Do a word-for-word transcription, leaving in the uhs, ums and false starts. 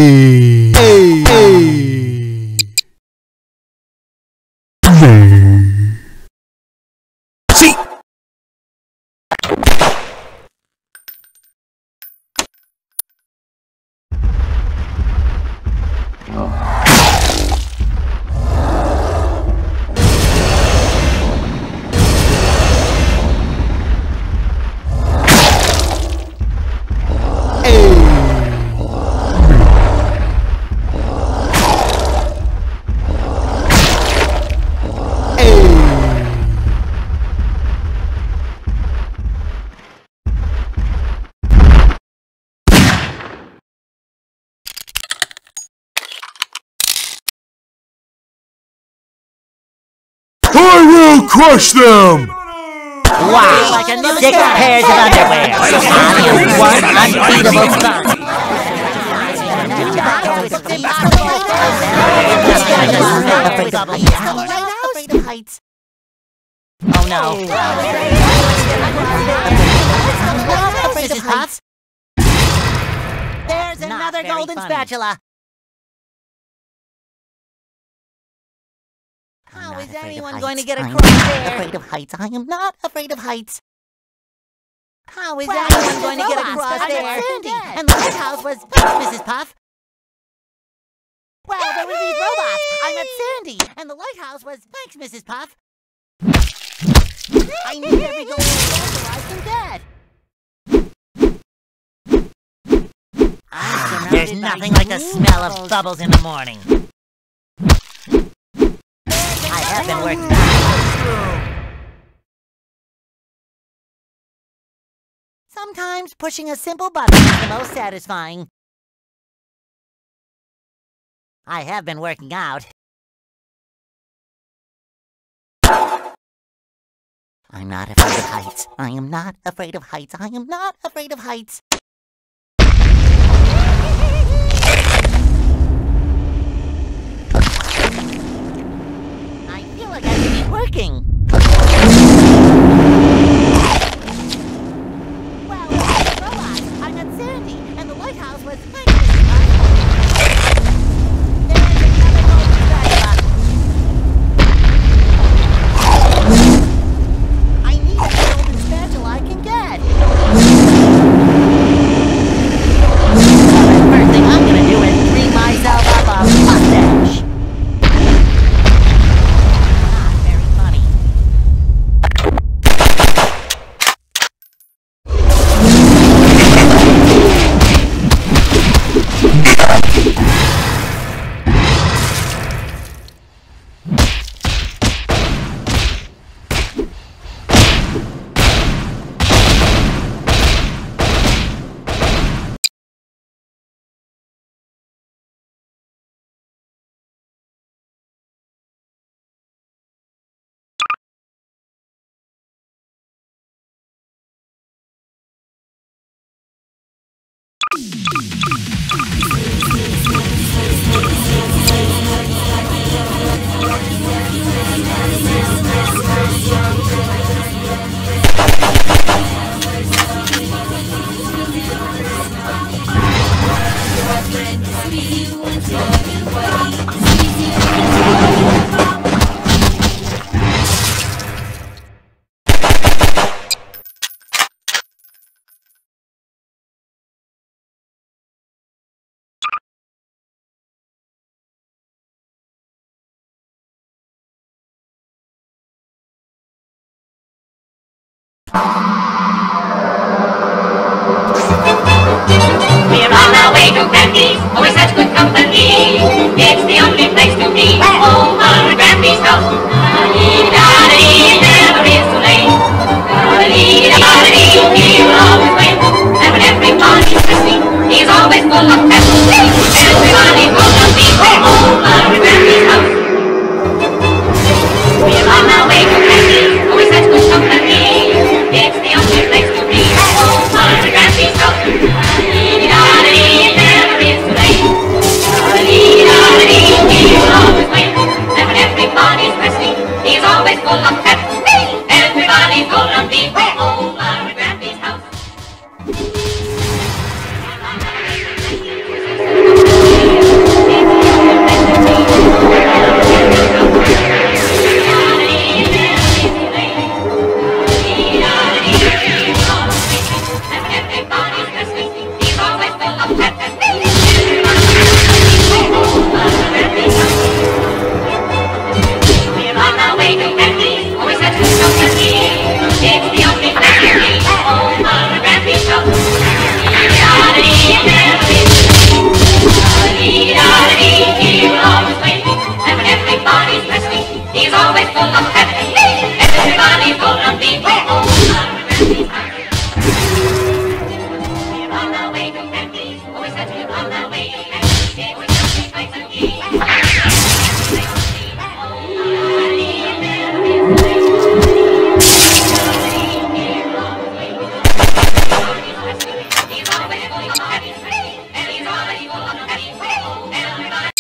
Hey! Hey! Hey! See! I will crush them! Wow! Like six pairs of underwear! One unbeatable thumb! Oh no! Missus Potts? There's another golden spatula! How is anyone going to get across there? I'm not afraid of heights. I am not afraid of heights. How is anyone going to get across there? I'm Sandy, and the lighthouse was Missus Puff. Well, there were these robots. I met Sandy, and the lighthouse was thanks, Missus Puff. I need every golden spatula I can get. There's nothing like the smell of bubbles in the morning. I have been working out. Sometimes pushing a simple button is the most satisfying. I have been working out. I'm not afraid of heights. I am not afraid of heights. I am not afraid of heights. I should be working. Well, the robots, I met Sandy, and the lighthouse was thanks, Missus Puff. There's another golden spatula. I need every golden spatula I can get. Well, the first thing I'm gonna do is clean myself up a mustache. We're on our way to Granby's, always such good company. It's the only place to be, home on Granby's house. Da-dee-da-dee, never is too late. Da-dee-da-dee, he will always win. And when everybody's listening, he's always full of pep. Everybody's gonna be home on Granby's house. We're on our way to Granby's, always such good company. It's the only place to be, home on Granby's house. Da-dee-da-dee, never is too late. Da-dee-da-dee, he will always win. And when everybody's listening, he's always full of pep. Everybody's gonna be home on Granby's house. We're on our way to Candy. We're just like some tea. Oh, honey, never is the place to be. He's always full of happy face, and he's always full of happy face. Everybody.